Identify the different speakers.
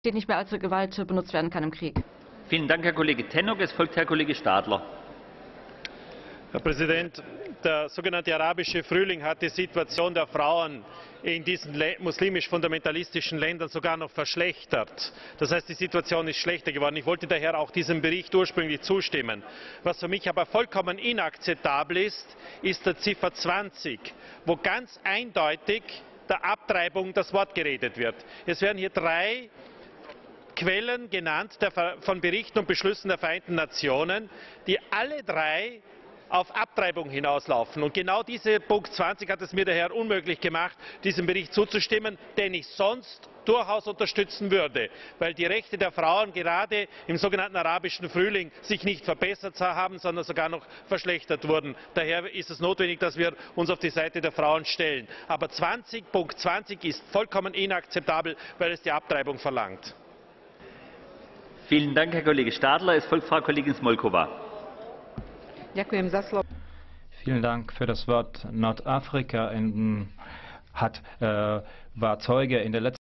Speaker 1: die nicht mehr als Gewalt benutzt werden kann im Krieg.
Speaker 2: Vielen Dank, Herr Kollege Tannock. Es folgt Herr Kollege Stadler.
Speaker 3: Herr Präsident, der sogenannte arabische Frühling hat die Situation der Frauen in diesen muslimisch-fundamentalistischen Ländern sogar noch verschlechtert. Das heißt, die Situation ist schlechter geworden. Ich wollte daher auch diesem Bericht ursprünglich zustimmen. Was für mich aber vollkommen inakzeptabel ist, ist der Ziffer 20, wo ganz eindeutig der Abtreibung das Wort geredet wird. Es werden hier 3 Quellen genannt von Berichten und Beschlüssen der Vereinten Nationen, die alle 3 auf Abtreibung hinauslaufen. Und genau dieser Punkt 20 hat es mir daher unmöglich gemacht, diesem Bericht zuzustimmen, den ich sonst durchaus unterstützen würde, weil die Rechte der Frauen gerade im sogenannten arabischen Frühling sich nicht verbessert haben, sondern sogar noch verschlechtert wurden. Daher ist es notwendig, dass wir uns auf die Seite der Frauen stellen. Aber Punkt 20 ist vollkommen inakzeptabel, weil es die Abtreibung verlangt.
Speaker 2: Vielen Dank, Herr Kollege Stadler. Es folgt Frau Kollegin Smolkova.
Speaker 4: Vielen Dank für das Wort. Nordafrika war Zeuge in der letzten